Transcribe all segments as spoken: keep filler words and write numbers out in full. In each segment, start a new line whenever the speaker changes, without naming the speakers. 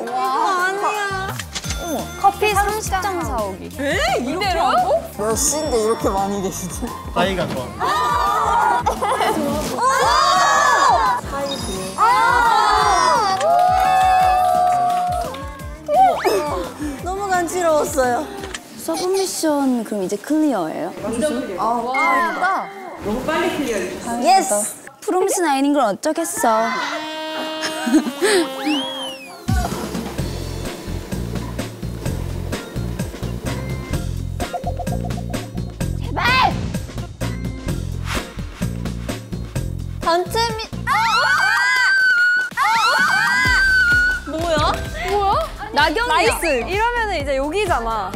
와, 아니야. 어머, 커피 삼십 장 사오기.
에? 이대로? 하고?
몇 시인데 이렇게 많이 계시지?
사이가 좋아.
사이비. 너무 간지러웠어요.
서브 미션 그럼 이제 클리어예요?
아, 와,
너무 빨리 클리어해.
예스! 프로미스 나인인 걸 어쩌겠어. 제발! 단체미...
뭐야? 뭐야?
나경이야.
나이스. 이러면은 이제 여기잖아.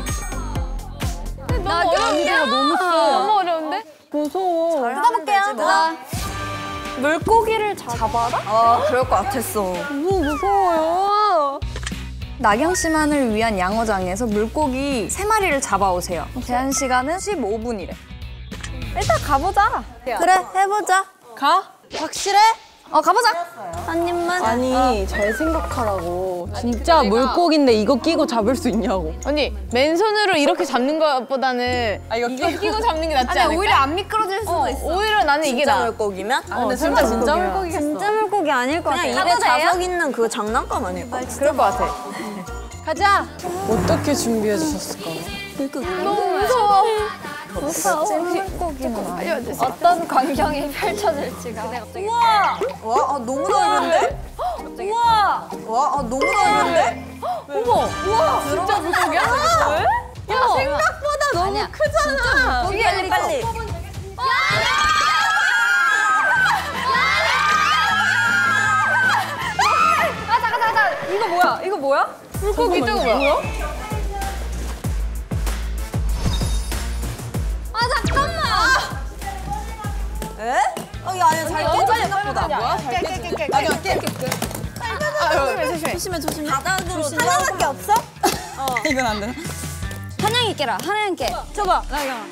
나경이야.
너무 너무 어려운데? 무서워.
뜯어볼게요. 뜯어.
물고기를 잡아라?
아, 그럴 것 같았어.
너무 무서워요.
나경 씨만을 위한 양어장에서 물고기 세 마리를 잡아오세요. 제한 시간은 십오 분이래.
일단 가보자.
그래, 해보자.
가?
확실해?
어, 가보자. 한 입만.
아니, 잘 생각하라고. 진짜 물고기인데 이거 끼고 잡을 수 있냐고.
언니, 맨손으로 이렇게 잡는 것보다는 아, 이거, 이거 끼고 잡는 게 낫지
아니,
않을까?
오히려 안 미끄러질 수도
어,
있어.
오히려 나는 이게
진짜
나.
물고기면?
아, 근데 설마 진짜 물고기겠어.
진짜 물고기 아닐 것 같아.
그냥 입에 자석 있는 그 장난감 아닐까?
그럴 것 같아.
가자.
어떻게 준비해 주셨을까?
너무 무서워.
찐물고기는 어떤 광경이 펼쳐질지가.
우와! 와, 아, 너무 넓은데? 우와! 와, 아, 너무 넓은데?
어머, 우와, 진짜 물고기야?
야, 생각보다 너무 아니야. 크잖아.
빨리, 빨리, 빨리.
가자, 가자, 가자. 이거 뭐야? 이거 뭐야?
물고기 저거 뭐야?
아, 잠깐만.
에? 어, 야, 아니야, 잘 깨져, 생각보다.
뭐야? 잘 깨, 깨, 깨,
아니야, 깨, 깨, 깨.
조심해, 조심해.
조심해, 조심해. 바닥으로 하나밖에 없어? 어. 이건 안 되나?
한양이 깨라. 한양 깨.
줘봐, 나경.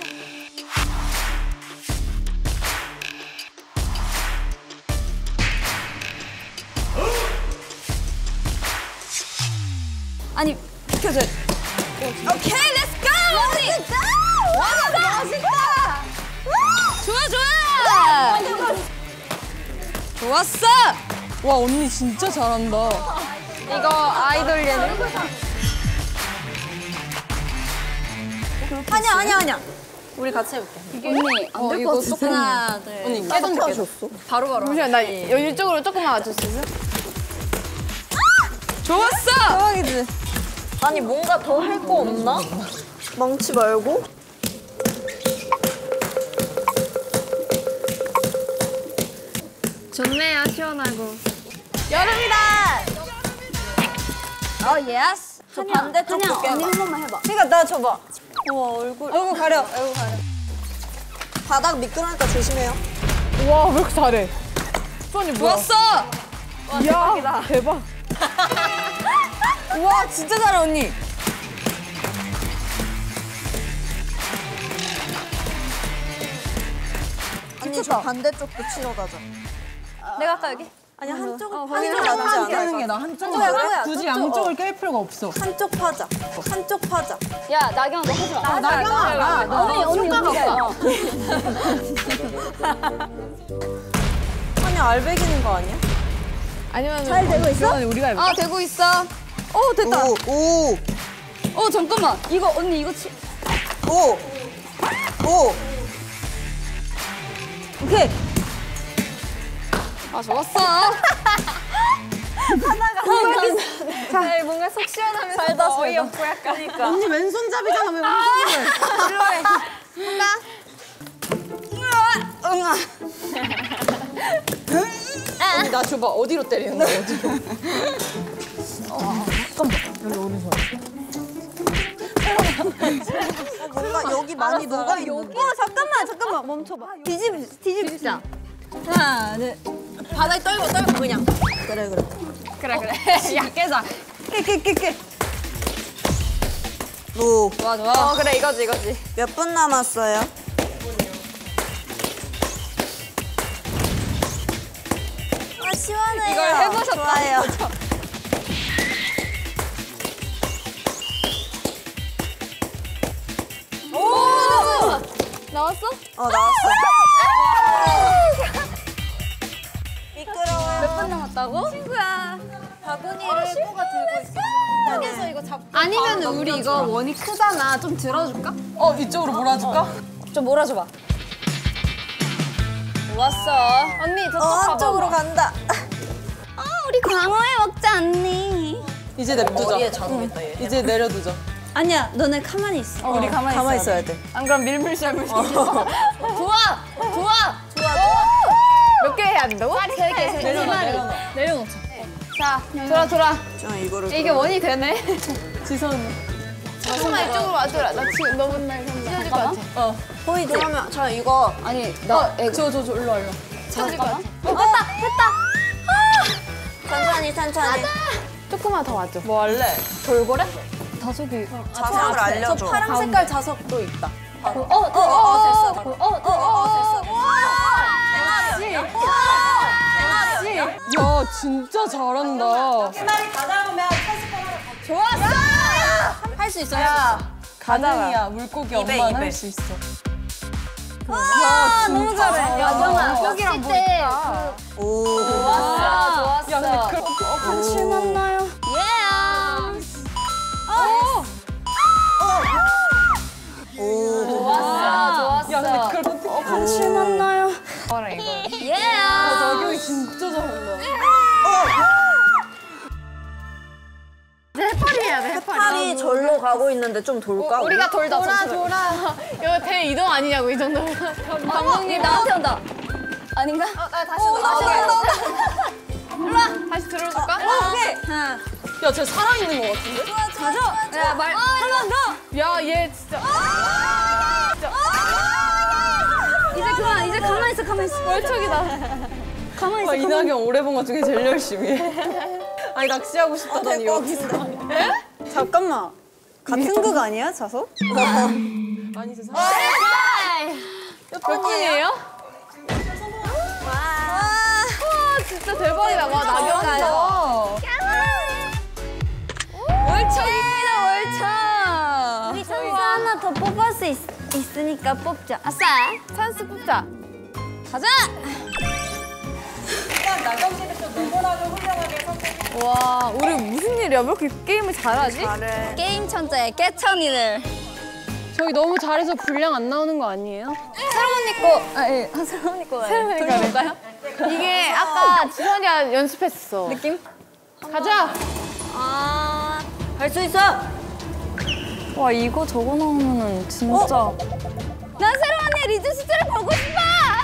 아니,
켜줘. 오케이, 렛츠 고! 멋있다! 와, 멋있다!
좋아, 좋아.
좋았어!
와, 언니 진짜 잘한다.
이거 아이돌 예능?
아니야, 아니야, 아니야. 우리 같이 해볼게.
언니, 안 될 것 같아. 하나, 둘.
언니, 깨끗 줬어?
바로 바로.
잠시만, 나 이쪽으로 조금만 와줄 수 있어?
좋았어! 대박이지? 아니, 뭔가 더 할 거 없나? 망치 말고?
좋네요, 시원하고.
여름이다!
어, 예스.
저 반대쪽
한양,
볼게.
언니 한 번만 해봐.
그러니까 나 줘봐. 우와, 얼굴. 얼굴 가려, 얼굴 가려. 바닥 미끄러니까 조심해요.
와, 왜 이렇게 잘해? 수원이 뭐야?
좋았어!
이야, 대박.
우와, 진짜 잘해, 언니. 언니, 저 반대쪽도 치러 가자.
내가 아까 여기?
아니, 한쪽은
어,
한쪽
거기는
낫지 않아?
하는 게 나 한쪽을
그거야, 그거야.
굳이
저쪽,
양쪽을
어.
깰 필요가 없어.
한쪽 파자. 한쪽 파자.
야, 나경 너 하지 마.
아, 나경아, 나, 나.
언니, 언니 효과가 없어.
아니, 알배기는 거 아니야?
아니면
잘 되고 있어?
우리가 해볼까?
아, 되고 있어. 오, 됐다.
오, 오,
어, 잠깐만. 이거, 언니, 이거 치.
오, 오. 오케이.
아, 좋았어.
자, 뭔가 속 시원하면서
살다,
어이없고 약간.
그러니까.
언니 왼손잡이잖아, 왜 오른손을?
응아.
언니 나 줘봐, 어디로 때리는 거야, 어디로? 어, 잠깐만, 여기 오른손.
어, 뭔가 여기 많이 녹아 있는데.
어, 잠깐만, 잠깐만. 멈춰봐. 뒤집, 뒤집자. 하나, 둘.
바닥에 떨고 떨고 그냥. 그래, 그래.
그래, 그래. 야, 깨자.
깨, 깨, 깨, 깨. 오.
좋아, 좋아.
어, 그래, 이거지, 이거지.
몇 분 남았어요? 아, 시원해요.
이걸 해보셨다.
좋아요.
나왔어?
어 나왔어. 미끄러워요.
몇 분 남았다고? 친구야. 바구니를 꼬가 들고 있어. 여기서 이거 잡고. 아니면 우리 이거 원이 크잖아. 좀 들어줄까?
어 이쪽으로 몰아줄까?
좀 몰아줘봐.
왔어. 언니 저쪽
어
가봐.
한쪽으로 간다.
아 우리 광어회 먹자 언니.
이제 냅두자.
머리에 자동있다 얘.
이제 내려두자.
아니야 너네 가만히 있어.
우리 가만히, 가만히 있어야 돼.
안 그럼 밀물샷물.
좋아 좋아.
좋아 좋아.
몇 개 해야 된다고?
세 개, 세 개.
내려놔,
마리.
내려놔.
내려놓자.
자, 돌아, 돌아.
좀 이거를.
이게 원이 되네.
지선.
조금만 이쪽으로 와줘라. 나 지금 너무 날 찢어질 것 같아.
어.
보이지? 그러면 저 이거
아니, 나 애,
저, 저, 저, 일로 와, 일로 와.
찢어질 것 같아.
됐다 됐다.
천천히 천천히.
조금만 더 와줘.
뭐 할래?
돌고래?
다섯이.
자석을 알려줘.
파란 색깔 자석도 있다.
어, 어, 어, 어, 됐어. 어, 어, 어, 어, 됐어. 세 마리야?
야, 진짜 잘한다.
세 마리 다 잡으면
할 수 있어.
야, 가능이야. 물고기
입에,
엄마는
입에.
할 수 있어.
와,
너무 잘해.
야정아,
여기랑 뭐 있다.
오.
좋았어 좋았어.
야, 근데 그,
간칠 만나요. 예.
오.
좋았어 좋았어.
야, 근데 그걸 어떻게.
간칠 만나요.
뭐라 이거.
예.
나경이 진짜 잘한다.
해파리 해야 돼, 해파리.
팔이 절로 가고 있는데 좀 돌까?
우리가 돌다 돌아, 돌아. 이거 대 이동 아니냐고, 이 정도면.
감독님 나한테 온다. 아닌가?
어, 나 다시
오, 다시 온다.
일로 와. 다시 들어줄까?
오케이.
하나.
야, 쟤 살아있는 것 같은데?
가져. 야 말. 한 번 더.
야, 얘 진짜.
이제 그만 이제 가만 있어 가만 있어.
월척이다.
가만
와,
있어.
이나경 오래 본 것 중에 제일 열심히 해. 아니, 낚시하고 싶다더니
될것
여기서.
잠깐만. 같은 극 아니야 자석?
아니, 저 사람.
몇 분이에요? 와, 진짜 대박이다. 와, 나경아.
월척입니다 월척. 우리 찬스 하나 더 뽑을 수 있, 있으니까 뽑자. 아싸.
찬스 뽑자.
가자.
와, 우리 무슨 일이야? 왜 이렇게 게임을 잘하지?
게임 천재 깨천이들.
저희 너무 잘해서 분량 안 나오는 거 아니에요?
새로운 언니 거. 아 예. 아, 새로운 언니 거.
새로운 언니
돌려볼까요?
이게 아까 지선이가 연습했어.
느낌?
가자.
아, 할 수 있어.
와 이거 저거 나오면은 진짜
난 새로운 언니 리즈 숫자를 보고 싶어.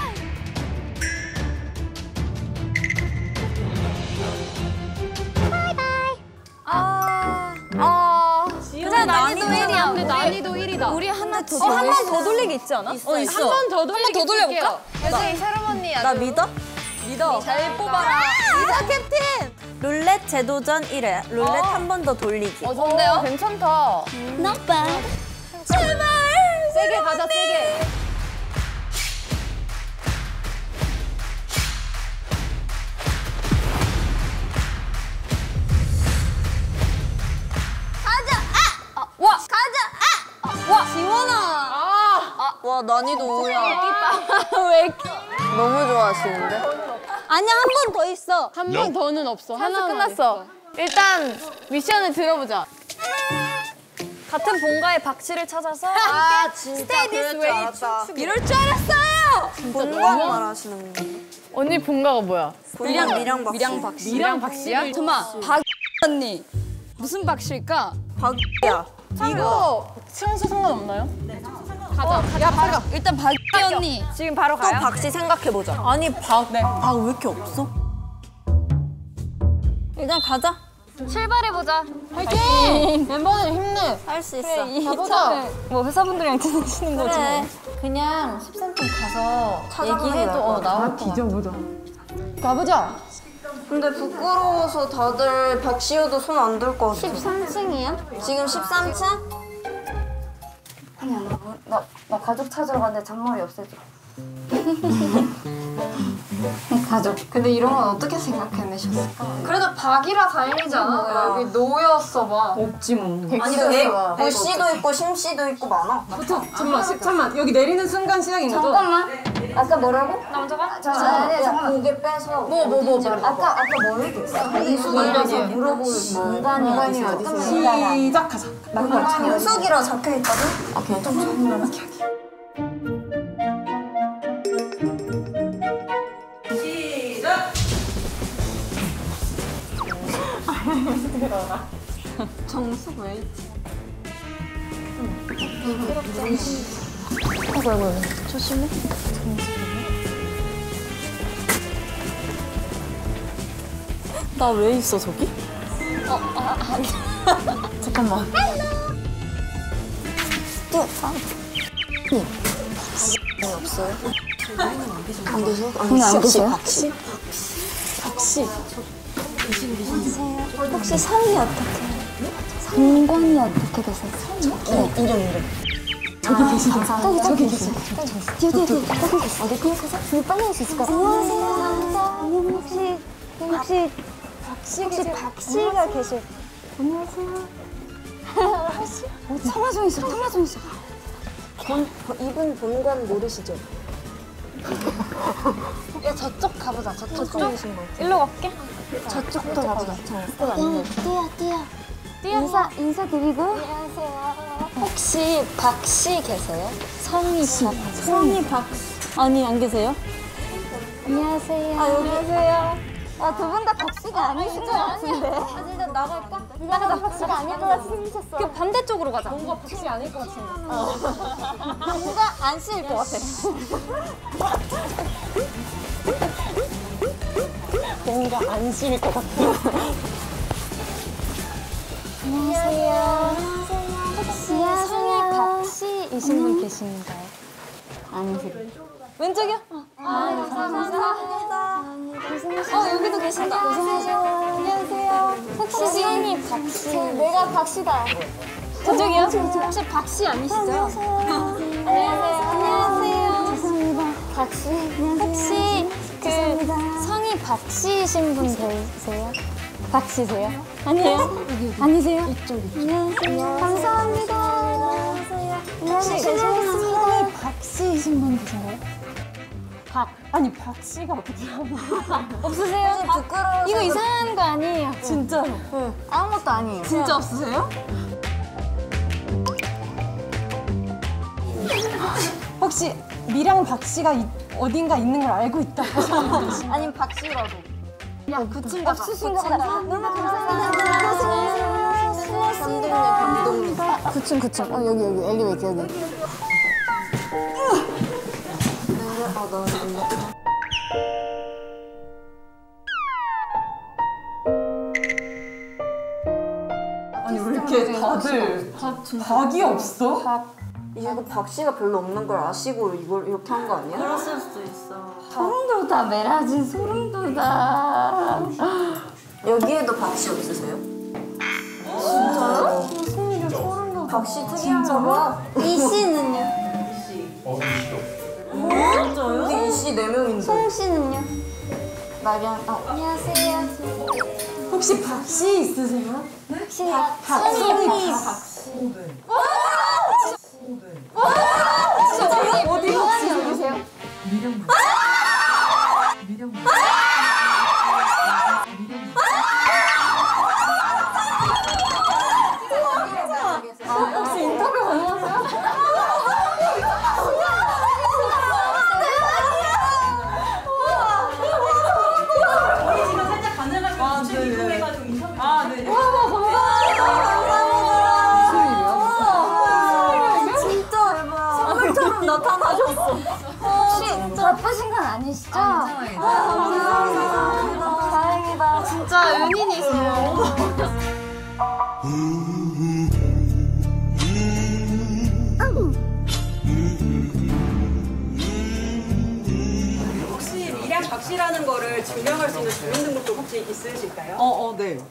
아,
아,
그래 난이도 일이야.
근데 난이도 일이다.
우리 하나 더.
어, 한 번 더 돌리기 있지 않아?
있어, 있어.
한 번 더 돌리기
더 돌려볼까?
여기 새로운 언니
나 믿어?
믿어.
잘 뽑아라.
믿어, 캡틴. 룰렛 재도전 일 회. 룰렛 한 번 더 돌리기.
어, 좋은데요? 괜찮다.
Not bad.
제발.
세게 가자, 세게.
와 가자. 와 지원아.
아,
와, 난이도 오야.
왜 이렇게?
너무 좋아하시는데?
아니야 한 번 더 있어.
한 번 더는 없어. 하나
하나는
끝났어. 일단 미션을 들어보자.
같은 본가의 박씨를 찾아서
아, 진짜 그럴 줄 알았다.
이럴 줄 알았어요.
본관 말하시는 거.
언니 본가가 뭐야?
미량, 미량 박씨.
미량 박씨.
미랑 박씨야?
잠깐만 박 언니 무슨 박씨일까?
박이야.
이거 층수 상관없나요?
가자. 야, 가자.
일단 박 언니.
지금 바로
또
가요?
박씨 생각해보자.
아니, 박. 네.
아, 왜 이렇게 없어?
일단 가자.
출발해보자.
화이팅! 멤버들 힘내.
할 수 있어.
가보자.
뭐 회사분들이랑 지내시는 거지
그래.
그냥 십삼 분 가서
찾아보는
얘기해도
게
어, 나올 것 같아.
뒤져보자.
가보자.
근데 부끄러워서 다들 박시우도 손 안 들 것 같아.
십삼 층이야?
지금 십삼 층?
나, 나 가족 찾으러 갔는데 잔머리 없애줘. 가족. 근데 이런 건 어떻게 생각해내셨을까? 그래도 박이라 다행이지 않아? 여기 노였어 봐.
없지 뭐.
아니 왜 부씨도 있고 심씨도 있고 많아.
잠깐만, 잠깐만. 여기 내리는 순간 시작인 거죠?
잠깐만.
아까 뭐라고?
나 먼저 가?
자, 자, 자, 고개 빼서 뭐 뭐 뭐 아까 아까 뭐 얘기했어? 이수기라서 물어볼 공간이 어디서?
시작하자.
윤석이라 적혀 있거든. 아, 그냥 좀 정리하게.
정수 왜 있지?
아이고 아이고 조심해.
나 왜 있어 저기?
잠깐만.
없어요? 안 계세요?
오늘 안 계세요?
박씨?
박씨. 혹시 성이 어떻게? 성관이 어떻게 되세요?
네, 이름 이름.
저기 계시죠? 저기 저기 계시죠? 뒤에 뒤에 뒤에 저기 계시죠? 어디 가서 불 빨리 할 수 있을 것 같아요. 안녕하세요. 혹시 혹시 박씨 혹시 박씨가 계실? 안녕하세요. 어, 청아정 있어. 청아정 있어.
본, 이분 본관 모르시죠?
야 저쪽 가보자. 저쪽.
저쪽이신 거 같아요.
일로 갈게.
저쪽도 가보자. 응, 뛰어 뛰어. 인사 인사드리고. 안녕하세요. 혹시 박씨 계세요? 성이 박. 성이 박. 아니 안 계세요? 안녕하세요. 아 여기 계세요. 아 두 분 다 박씨가 아니실 것 같은데.
아 진짜 나갈까?
나가 박씨가 아닐 것 같이 생기셨어.
그 반대쪽으로 가자. 뭔가 박씨 아닐 것 같은데.
뭔가 안 쓰일 것 같아.
뭔가 안 쉴 것 같아.
안녕하세요. 혹시 성이 박씨이신 분 계신가요? 아니세요.
왼쪽이요?
아, 감사합니다. 어, 여기도 계신다. 안녕하세요. 안녕하세요. 혹시 성이 박씨? 내가 박씨다.
저쪽이요? 혹시 박씨 아니시죠?
안녕하세요. 안녕하세요. 죄송합니다. 박씨. 혹시 그 성이 박씨이신 분 계세요? 박씨세요? 아니에요? 아니세요? 이쪽, 이쪽. 안녕하세요. 감사합니다. 안녕하세요. 안녕하세요. 성이 박씨이신 분 계신가요?
박. 아니 박씨가 어떻게
없으세요? 부끄러워. 이거 이상한 거 아니에요?
진짜로.
아무것도 아니에요.
진짜 없으세요?
혹시 미랑 박씨가 이, 어딘가 있는 걸 알고 있다고 하시는 분이시
아니면 박씨라도.
야 구층 가자.
없으신 것 같아요. 너무 감사합니다.
감독님, 감독님.
구층 구층. 어 여기 여기 엘리베이터 여기.
아, 나 놀랐다.
아니 왜 이렇게 다들 박이 없어?
이거 박씨가 별로 없는 걸 아시고 이걸 이렇게 한 거 아니야? 그랬을 수도 있어.
소름 돋아 메라진 소름 돋아.
여기에도 박씨 없으세요? 진짜요? 무슨 소름 돋아. 박씨 특이한가 봐.
이 씨는요?
진짜요? 우리 이씨 네 명인데.
송 씨는요? 마련. 어. 안녕하세요.
혹시 박씨 있으세요?
혹시 성이 박씨.
어디
혹시 누구세요?
혹시 인터뷰 가능하세요? 아, 네.
진짜 대박. 선물처럼 나타나셨어.
혹시 바쁘신 건 아니시죠? 감사합니다. 다행이다.
진짜 은인이세요.
혹시 미량 박씨라는 거를 증명할 수 있는 주민등록도 혹시 있으실까요?
어, 어, 네.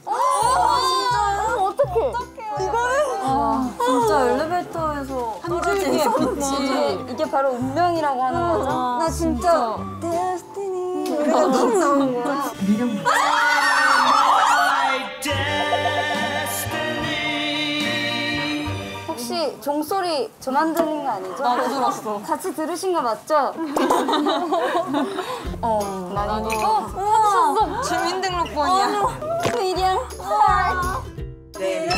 진짜 엘리베이터에서
한 줄기에
그치. 이게 바로 운명이라고 하는 거죠?
나 진짜 데스티니. 노래가 팍 나온 거야. 혹시 종소리 저만 들린 거 아니죠? 나도 들었어. 같이 들으신 거 맞죠? 어, 난이도. 어, 우와, 주민등록번이야. 미량.
네.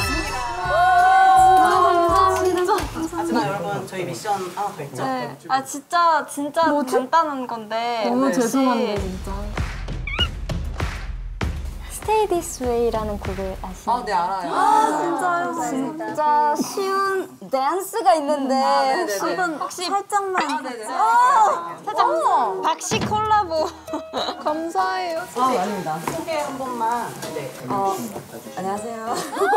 감사합니다.
하지만 여러분 저희 미션 하나 더 있죠?
네. 아 진짜 진짜 간단한 건데
너무
혹시
죄송한데 진짜.
Stay This Way라는 곡을 아시나요?
아, 네 알아요.
진짜요? 진짜 쉬운 댄스가 있는데 혹시 혹시 살짝만 살짝 박씨 콜라보
감사해요.
아, 아닙니다.
소개 한 번만. 네.
어, 안녕하세요.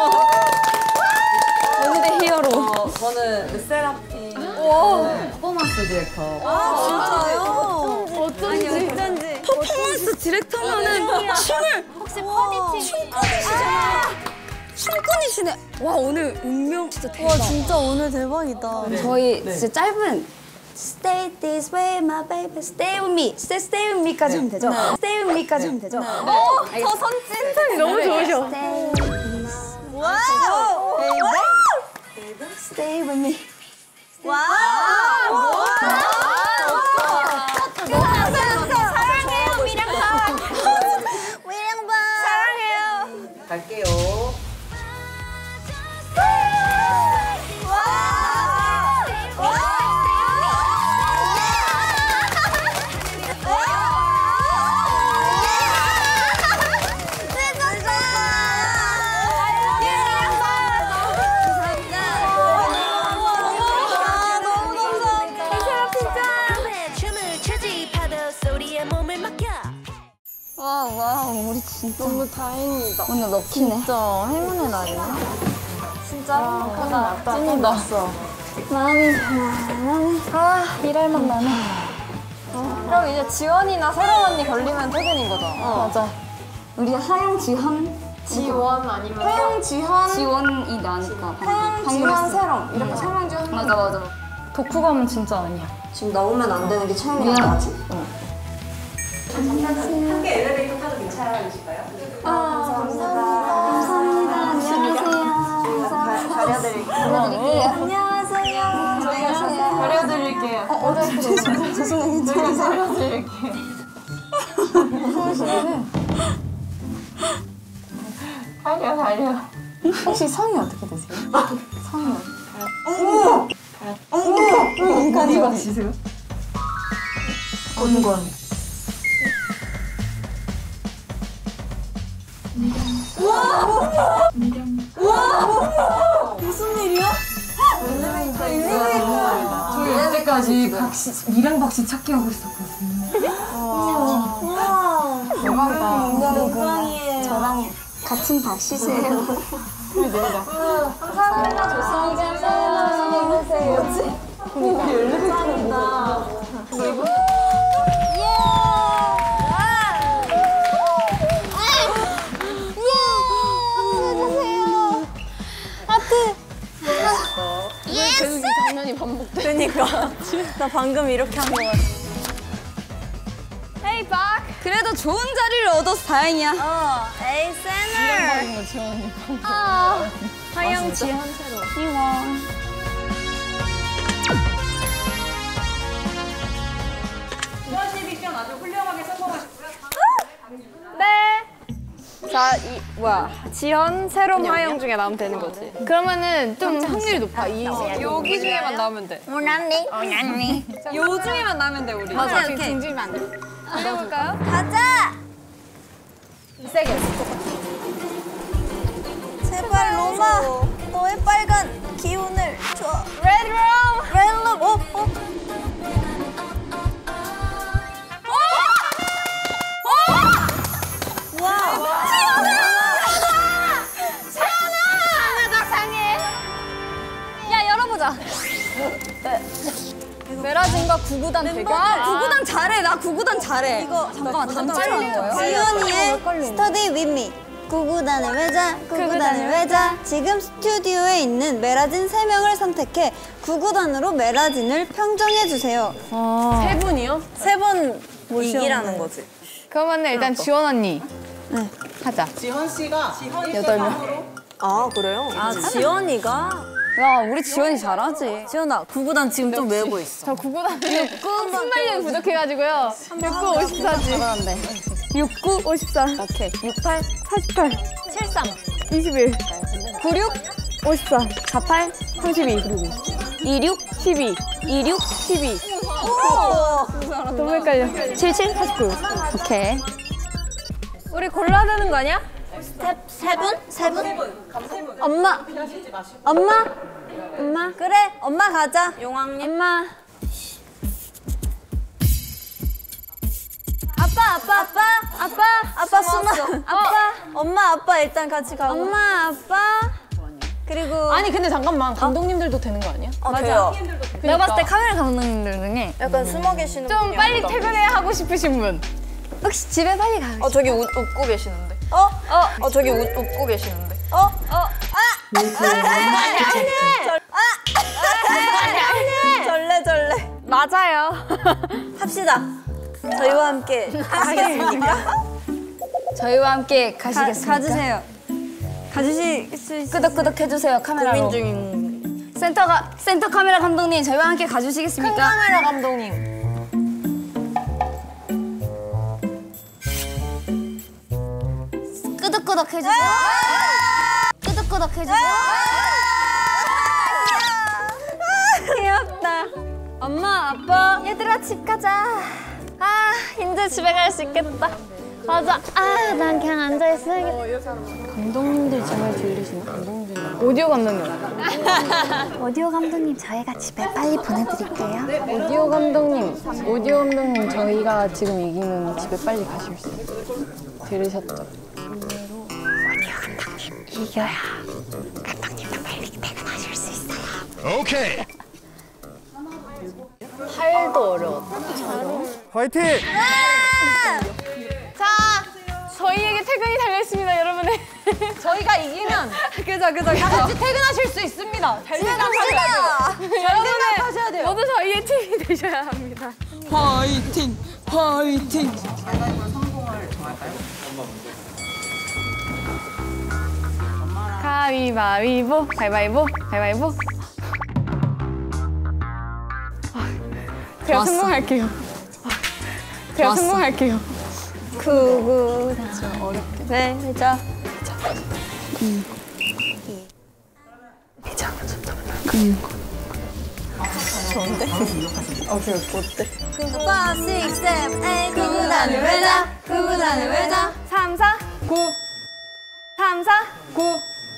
오늘의 히어로.
어, 저는 르세라핌 퍼포먼스 디렉터.
진짜요? 어쩐지 어쩐지 퍼포먼스 디렉터면은 춤을 혹시 퍼니팅 춤꾼이시잖아. 춤꾼이시네. 와 오늘 운명 진짜 대박. 와 진짜 오늘 대박이다. 저희 진짜 짧은 Stay this way, my baby. Stay with me. Stay, stay with me까지 하면 되죠? Stay with me까지 하면 되죠? 어, 저 선찐 너무 좋으셔. Stay with me. 와우. Baby. Stay with me. 와우. 사랑해요, 미량반. 미량반. 사랑해요.
갈게요.
와, 와, 우리 진짜 너무 다행이다. 오늘 럭키네. 진짜 행운의 날이네. 진짜 행복하다. 찐이다. 마음이 편안하네. 아, 일할 맛 나네. 어. 그럼 이제 지원이나 새로운 언니 걸리면 퇴근인 거죠? 어. 맞아. 우리 하영, 지현?
지원 아니면
하영, 지현? 지원이 나니까. 하영, 지현, 새롬. 이렇게 세 명 중 한 명. 맞아, 맞아. 독후감은 진짜 아니야.
지금 나오면 안 되는 게 채영이랑 나지?
함께 엘리베이터 타도 괜찮으실까요?
감사합니다. 안녕하세요. 가려드릴게요. 가려드릴게요. 안녕하세요. 저희가 가려드릴게요. 어, 어, 죄송해요. 죄송해요. 저희가 가려드릴게요. 가려, 가려. 혹시 성이 어떻게 되세요? 성이 어떻게? 어머! 인간이 맞으세요? 은권. 무슨 일이야?
저희 여태까지 박씨, 미랑 박씨 찾기 하고 있었거든요.
와. 대박이다. 영광이에요. 저랑 같은 박씨세요. 감사합니다. 좋습니다. 안녕하세요. 뭐지? 감사합니다. 그리고
계속 이 장면이 반복돼.
그러니까 나 방금 이렇게 한 거 같아.
Hey, 박.
그래도 좋은 자리를 얻어서 다행이야. 어, 에이 세너.
거 지원이.
아, 하영 지현 새로. 이원.
이번 시 미션 아주 훌륭하게 성공하셨고요.
네. 자, 이 뭐야? 지현, 새롬, 하영 중에 나오면 되는 거지. 그러면은 좀 확률이 높아. 이 여기 중에만 나오면 돼.
오난니. 오난니.
요 중에만 나오면 돼 우리.
맞아,
지금
오케이.
등지면 안 돼. 해볼까요?
가자.
세게.
제발 로마. 너의 빨간 기운을 줘.
Red Room.
Red Room. 어, 어.
메라진과 구구단 대결.
아, 구구단 잘해. 나 구구단 잘해. 이거 잠깐만 단체로 하는 거예요? 지연이의 Study with me. 구구단을 외자, 구구단을 외자. 지금 스튜디오에 있는 메라진 세 명을 선택해 구구단으로 메라진을 평정해 주세요.
세 분이요?
세 번 이기라는 거지.
그러면 일단 지원 언니. 네. 하자.
지현 씨가 여덟 명.
아 그래요?
아 지연이가?
야 우리 지원이 잘하지.
지연아 구구단 지금 좀 외우고 있어.
저 구구단 순발력이 부족해가지고요. 육구 오십사지. 육구 오십사. 오케이.
육팔,
사십팔. 칠십삼. 이십일. 구십육. 오십사. 사십팔. 삼십이. 이십육. 십이. 이십육. 십이. 너무 헷갈려. 칠십칠. 사십구. 오케이. 우리 골라야 되는 거 아니야?
세, 세 분? 세 분?
엄마. 엄마. 엄마.
그래 엄마 가자.
용왕님. 엄마.
아빠 아빠 아빠
아빠.
아빠 숨어.
아빠.
엄마 아빠 일단 같이 가고.
엄마. 아빠.
그리고
아니 근데 잠깐만 감독님들도 되는 거 아니야?
어, 돼요.
내가 봤을 때 카메라 감독님들 중에
약간 숨어 계시는
좀
분이
빨리
아무도
퇴근해야 하고 싶으신 분.
혹시 집에 빨리 가.
어 저기 웃, 웃고 계시는데. 어? 어? 어 저기 웃, 웃고 계시는데. 어? 어? 아! 안돼! 절레 절레.
맞아요.
합시다. 저희와 함께 하겠습니까?
저희와 함께 가시겠습니까?
가주세요. 가주실 수 있...
끄덕끄덕 해주세요 카메라로.
고민 중인.
센터가 센터 카메라 감독님 저희와 함께 가주시겠습니까?
큰 카메라 감독님.
끄덕끄덕 해주세요. 끄덕끄덕 해주세요.
귀엽다.
엄마 아빠 얘들아 집 가자. 아 이제 집에 갈 수 있겠다. 맞아. 아 난 그냥 앉아 있어야겠다.
감독님들 정말 들리시나? 감독님들.
오디오 감독님.
오디오 감독님 저희가 집에 빨리 보내드릴게요.
오디오 감독님, 오디오 감독님 저희가 지금 이기면 집에 빨리 가실 수 있어요. 들으셨죠?
이겨야 감독님도 빨리 퇴근하실 수 있어요.
오케이.
팔도 어려웠다.
화이팅!
자, 저희에게 퇴근이 달려있습니다, 여러분의.
저희가 이기면
그죠, 그죠,
다 같이 퇴근하실 수 있습니다. 잘 생각하셔야 돼요. 잘 생각하셔야 돼요.
모두 저희의 팀이 되셔야 합니다.
화이팅! 화이팅!
가위바위보, 가위바위보, 가위바위보. 아, 제가
좋았어.
성공할게요. 아, 제가
좋았어.
성공할게요.
구구
어렵게.
네, 자. 파, 육, 칠, 팔 구구단을 외자 구구단을 외자
삼, 사, 구. 삼, 사, 구.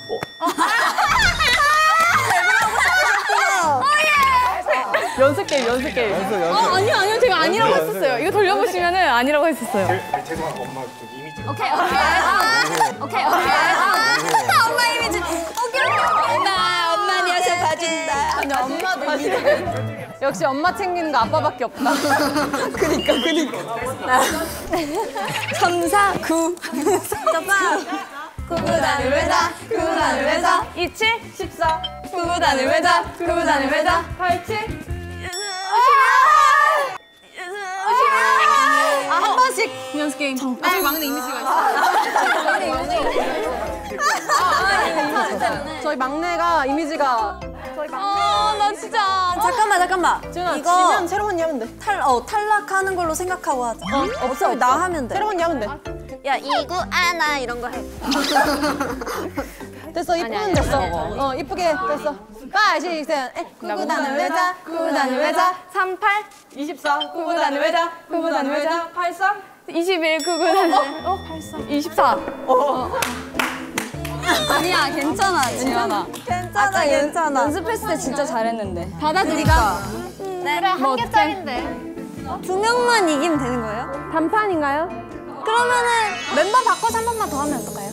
연습 게임, 연습 게임.
연습, 연습.
어, 아니요, 아니요. 제가 아니라고
연습,
했었어요.
연습.
이거 돌려보시면은 아니라고 했었어요.
죄송한 엄마 좀 이미지.
오케이 오케이 오케이 오케이
엄마 이미지. 오케이, 오케이. 엄마, 엄마 녀석 봐준다.
아니 엄마도 이기는. 역시 엄마 챙기는 거 아빠밖에 없다. 그니까 그니까.
삼, 사, 구. 봐. 구구단을 외자 구구단을 외자
이칠, 십사,
구구단을 외자 구구단을 외자
팔칠.
아, 한 번씩 연습 게임. 아, 저희 막내 이미지가 있어요. 저희 막내가 이미지가.
아, 나 진짜.
잠깐만 잠깐만.
지은아,
이거
지면 새로운 언니 하면 돼.
탈, 어, 탈락하는 걸로 생각하고 하자. 어, 없어 나 하면 돼.
새로운 언니 하면 돼.
야 이구 아나 이런 거 해.
됐어, 이쁘면 됐어. 어, 이쁘게 됐어. 파, 육, 칠, 구구단을 외자, 구구단을 외자.
삼, 팔,
이십사, 구구단을 외자, 구구단을 외자.
팔십삼, 이십일, 구구단. 어? 팔십삼, 이십사.
아니야 괜찮아 지연아.
괜찮아 괜찮아.
연습했을 때 진짜 잘했는데.
받아들이까.
네.
그래, 한 개짜린데.
두 명만 이기면 되는 거예요?
단판인가요?
그러면은 멤버 바꿔서 한 번만 더 하면 어떨까요?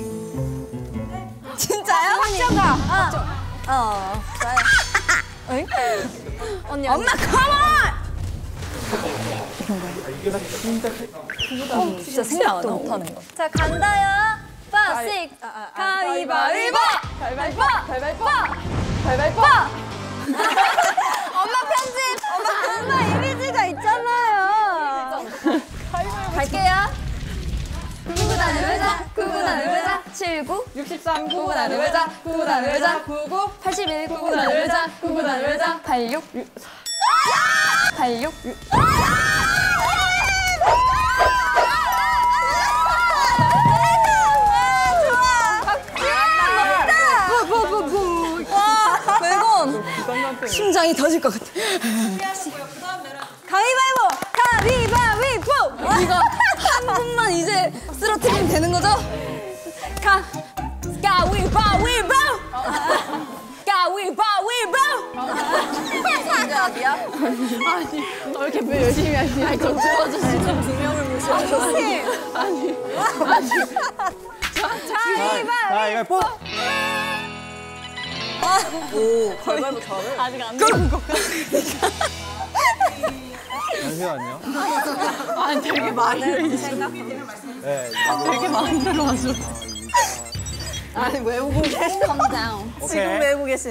진짜요? 확정가. 어. 어. 좋아요. 응? 언니 엄마 컴온!
진짜 생각도 못하는 거.
자 간다요. 파, 식, 가위바위보!
가위바위보! 가위바위보! 가위바위보!
엄마 편집! 엄마, 엄마 이미지가 있잖아요. 갈게요.
칠구
육십삼,
구구 나누자 구구 나누자 구구
팔십일,
구구 나누자 구구 나누자
팔육, 팔육,
심장이 터질 것 같아. 가위바위보! 가위바위보! 이거 한 분만 이제 쓰러뜨리면 되는 거죠? 가! 가위바위보! 가위바위보! 정답이야?
아니, 너 이렇게 왜 열심히 하시냐? 아니, 좀 들어주시죠.
두 명을 무시하셨어.
아니, 아니, 아니.
가위바위보!
가위바위보!
오, 가위바위보 잘해.
아직 안 되는 것 같아.
잠시만요.
아니, 되게 많이
네,
되게 많이 들어와줘.
아니, 외우고 계신. Calm down. 지금 외우고 계신.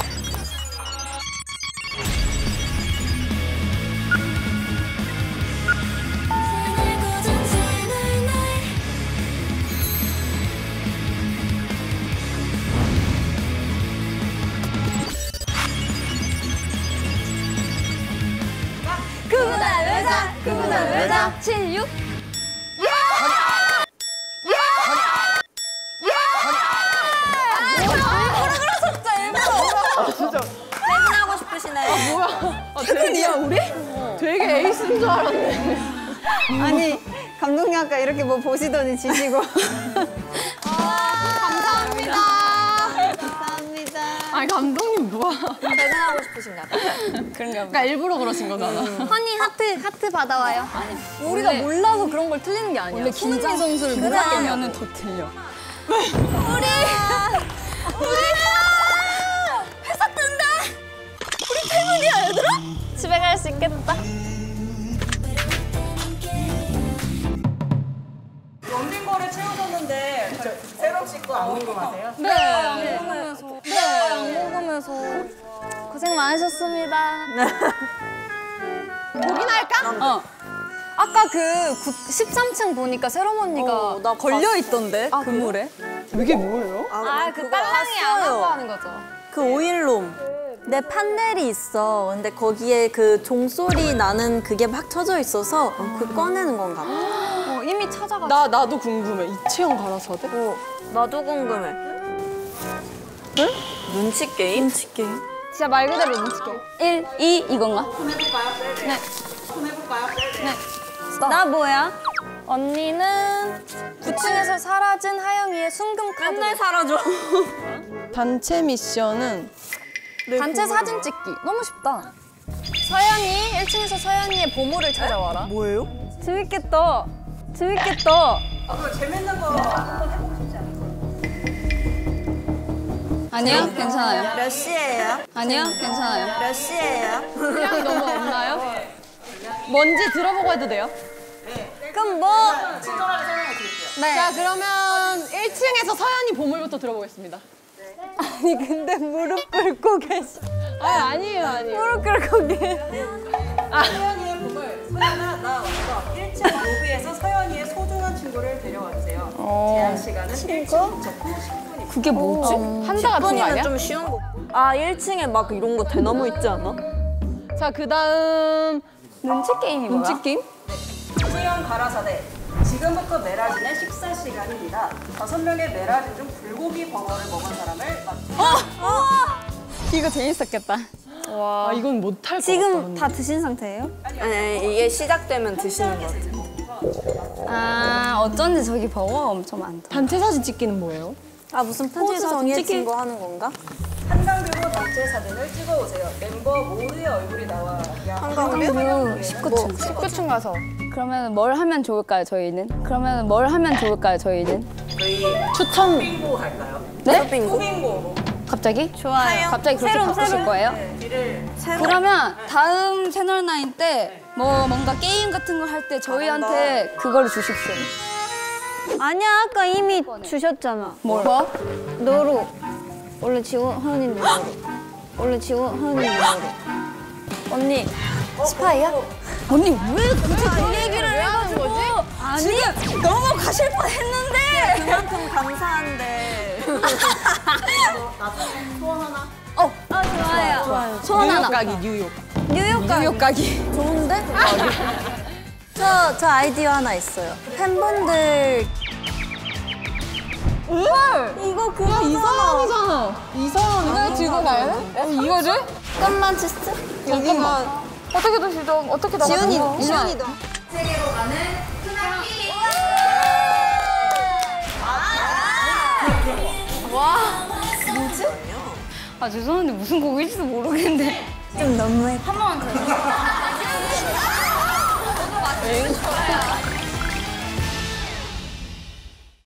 구구 나누자 구구 나누자 칠육 퇴근하고 싶으시네.
뭐야? 퇴근이야, 우리? 되게 에이스인 줄 알았네.
아니 감독님 아까 이렇게 뭐 보시더니 지시고. 감사합니다. 감사합니다.
아니, 감독님 뭐야?
퇴근하고 싶으신가 봐. 그런가 봐.
그러니까 일부러 그러신 거잖아.
허니 하트 하트 받아와요. 아니, 우리가 몰라서 그런 걸 틀리는 게 아니야. 원래 김은지 선수를 몰라면 더 틀려. 우리 우리 회사 뜬다. 우리 퇴근이야 얘들아.
집에 갈 수 있겠다.
원빈 거를 채워줬는데 새로 씻고 안 궁금하세요?
네. 안 먹으면서. 네. 안 먹으면서.
고생 많으셨습니다.
보긴 할까? 어. 아까 그 십삼 층 보니까 세롬 언니가 걸려 있던데 그물에.
이게 뭐예요?
아, 그 딸랑이 안 하고 하는 거죠.
그 오일롬. 내 판넬이 있어. 근데 거기에 그 종소리 나는 그게 막 쳐져 있어서 그 꺼내는 건가 봐.
어, 이미 찾아가지고.
나, 나도 궁금해. 이채영 가라사대?
어, 나도 궁금해. 응? 눈치 게임? 눈치 게임?
진짜 말 그대로 눈치 게임. 일, 이 이건가?
손해볼까요? 네. 손해볼까요? 네.
나 뭐야?
언니는
구 층에서 사라진 하영이의 순금 카드. 맨날
사라져.
단체 미션은
단체 사진 찍기. 너무 쉽다. 서연이 일 층에서 서연이의 보물을 찾아와라.
뭐예요?
재밌겠다. 재밌겠다.
그럼 재밌는 거 한번 해보고 싶지 않아요?
아니요? 괜찮아요.
몇 시예요?
아니요? 괜찮아요.
몇 시예요?
분량이 너무 없나요? 뭔지 들어보고 해도 돼요?
그럼 뭐?
친절하게 설명해 드릴게요.
네.
자, 그러면 일 층에서 서연이 보물부터 들어보겠습니다.
아니 근데 무릎 꿇고 계시.
아, 아니에요, 아니에요.
무릎 꿇고 계시.
서연이의 보물. 서연아, 나 왔어. 일 층 로비에서 서연이의 소중한 친구를 데려와 주세요. 제한 시간은 일 층부터 십 분입니다.
그게 뭐지?
한다 같은 거 아니야?
좀 쉬운 거. 아, 일 층에 막 이런 거 대나무 있지 않아?
자, 그 다음
눈치 게임이 뭐야?
눈치 게임?
수영 가라사대. 지금부터 메라진의 식사 시간입니다. 다섯 명의 메라진 중 불고기 버거를 먹은 사람을 맞추
이거 재밌었겠다.
와, 아, 이건 못할 것
지금
같다.
다 드신 상태예요?
아니, 아니, 이게 시작되면 드시는 거 같아.
아, 어쩐지 저기 버거가 엄청 많다.
단체 사진 찍기는 뭐예요?
아, 무슨 포즈 정해진 거 하는 건가?
한강뷰로 단체 사진을 찍어오세요. 멤버 모두의 얼굴이 나와야
한강뷰
십구 층.
십구 층 가서.
그러면 뭘 하면 좋을까요, 저희는? 그러면 뭘 하면 좋을까요, 저희는?
저희
추천.
쇼핑고 갈까요?
네?
쇼핑고로
갑자기?
좋아요.
갑자기 그렇게
새롬,
바꾸실
새롬.
거예요?
길을
그러면 다음 채널 나인 때 뭐 뭔가 게임 같은 거 할 때 저희한테 그걸 주십시오.
아니야 아까 이미 주셨잖아.
뭘? 뭐?
너로. 원래 지원 하는데 너로. 원래 지원 하는데 너로. 언니 스파이야?
언니 왜 굳이
그 얘기를 해가지고. 아니 지금 넘어가실 뻔했는데.
그만큼 감사한데. 나중에 소원 하나?
어, 아, 좋아요.
좋아요.
소원 하나.
가기 뉴욕.
뉴욕 가기. 뉴욕 가기.
좋은데? 저, 저 아이디어 하나 있어요. 팬분들. 이거 그거잖아.
이상이잖아. 이상한 이걸 들고 가야 돼? 어, 이거를?
잠깐만, 지스.
여기가 어떻게 더 시동? 어떻게 더
지훈이,
가는
지훈이도.
아, 죄송한데 무슨 곡일지도 모르겠는데.
좀 너무해.
한 번만 더.